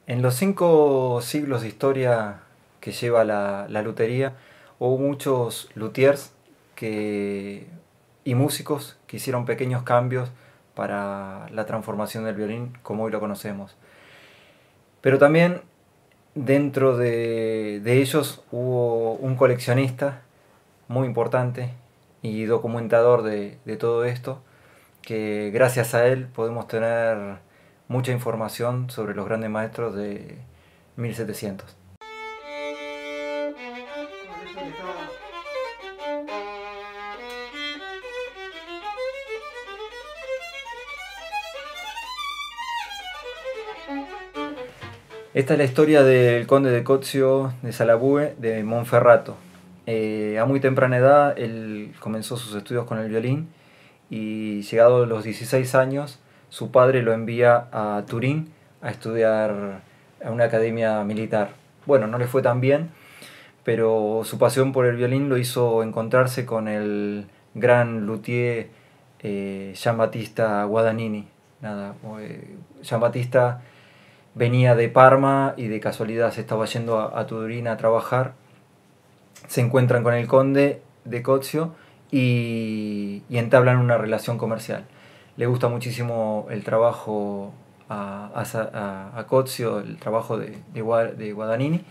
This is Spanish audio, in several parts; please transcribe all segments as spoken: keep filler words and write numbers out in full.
En los cinco siglos de historia que lleva la, la lutería, hubo muchos luthiers que, y músicos que hicieron pequeños cambios para la transformación del violín como hoy lo conocemos. Pero también dentro de, de ellos hubo un coleccionista muy importante y documentador de, de todo esto, que gracias a él podemos tener mucha información sobre los grandes maestros de mil setecientos. Esta es la historia del conde de Cozio de Salabue de Monferrato. Eh, a muy temprana edad él comenzó sus estudios con el violín y llegado a los dieciséis años su padre lo envía a Turín a estudiar a una academia militar. Bueno, no le fue tan bien, pero su pasión por el violín lo hizo encontrarse con el gran luthier eh, Giambattista Guadagnini. Nada, eh, Giambattista venía de Parma y de casualidad se estaba yendo a, a Turín a trabajar. Se encuentran con el conde de Cozio y, y entablan una relación comercial. Le gusta muchísimo el trabajo a, a, a Cozio, el trabajo de, de, de Guadagnini,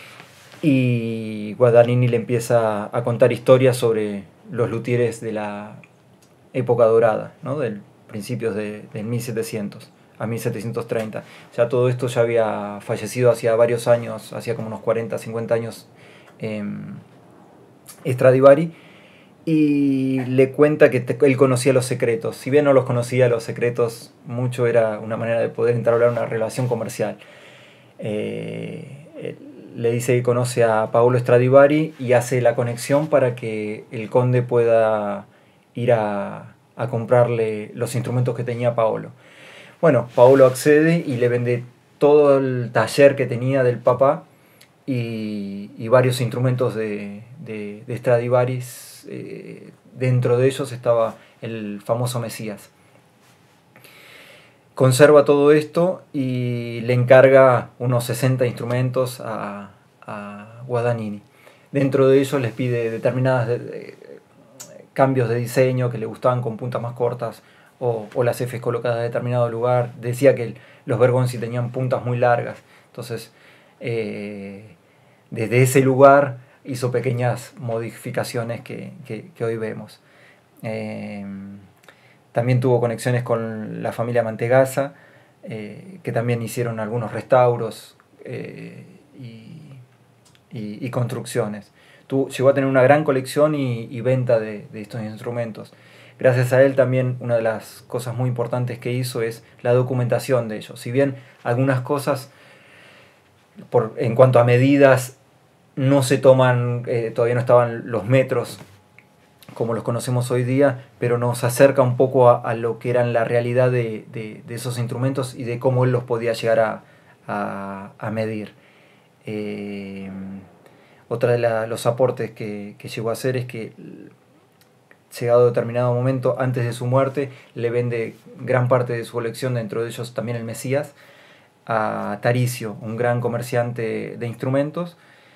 y Guadagnini le empieza a contar historias sobre los luthieres de la época dorada, ¿no? Del principios de, del mil setecientos a mil setecientos treinta. Ya todo esto ya había fallecido hacía varios años, hacía como unos cuarenta, cincuenta años, eh, Stradivari, y le cuenta que te, él conocía los secretos. Si bien no los conocía los secretos, mucho era una manera de poder entablar una relación comercial. Eh, le dice que conoce a Paolo Stradivari y hace la conexión para que el conde pueda ir a, a comprarle los instrumentos que tenía Paolo. Bueno, Paolo accede y le vende todo el taller que tenía del papá y, y varios instrumentos de, de, de Stradivari. Eh, dentro de ellos estaba el famoso Mesías. Conserva todo esto y le encarga unos sesenta instrumentos a, a Guadagnini. Dentro de ellos les pide determinados de, de, cambios de diseño que le gustaban con puntas más cortas, o, o las Fs colocadas en determinado lugar. Decía que el, los Bergonzi tenían puntas muy largas. Entonces, eh, desde ese lugar hizo pequeñas modificaciones que, que, que hoy vemos. Eh, también tuvo conexiones con la familia Mantegazza, eh, que también hicieron algunos restauros eh, y, y, y construcciones. Tuvo, llegó a tener una gran colección y, y venta de, de estos instrumentos. Gracias a él también una de las cosas muy importantes que hizo es la documentación de ellos. Si bien algunas cosas por, en cuanto a medidas no se toman, eh, todavía no estaban los metros como los conocemos hoy día, pero nos acerca un poco a, a lo que eran la realidad de, de, de esos instrumentos y de cómo él los podía llegar a, a, a medir. Eh, otra de la, los aportes que, que llegó a hacer es que llegado a determinado momento, antes de su muerte, le vende gran parte de su colección, dentro de ellos también el Mesías, a Taricio, un gran comerciante de instrumentos,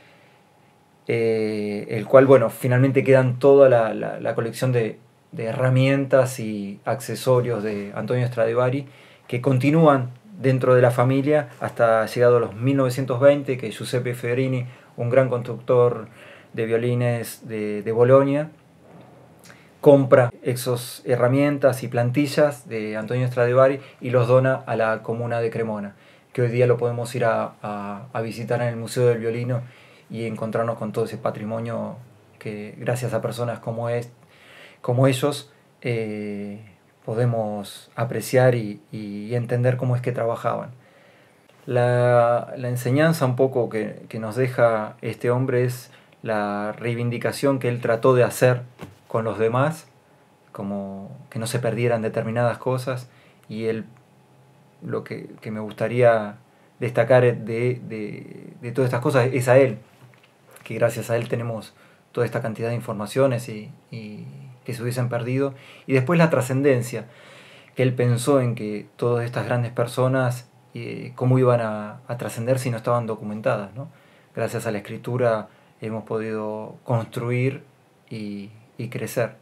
eh, el cual, bueno, finalmente quedan toda la, la, la colección de, de herramientas y accesorios de Antonio Stradivari, que continúan dentro de la familia hasta llegado a los mil novecientos veinte, que Giuseppe Fiorini, un gran constructor de violines de, de Bolonia, compra esas herramientas y plantillas de Antonio Stradivari y los dona a la comuna de Cremona, que hoy día lo podemos ir a, a, a visitar en el Museo del Violino y encontrarnos con todo ese patrimonio que gracias a personas como, es, como ellos eh, podemos apreciar y, y entender cómo es que trabajaban. La, la enseñanza un poco que, que nos deja este hombre es la reivindicación que él trató de hacer con los demás, como que no se perdieran determinadas cosas, y él, lo que, que me gustaría destacar de, de, de todas estas cosas es a él, que gracias a él tenemos toda esta cantidad de informaciones y, y que se hubiesen perdido, y después la trascendencia, que él pensó en que todas estas grandes personas y cómo iban a, a trascender si no estaban documentadas, ¿no? Gracias a la escritura hemos podido construir y, y crecer.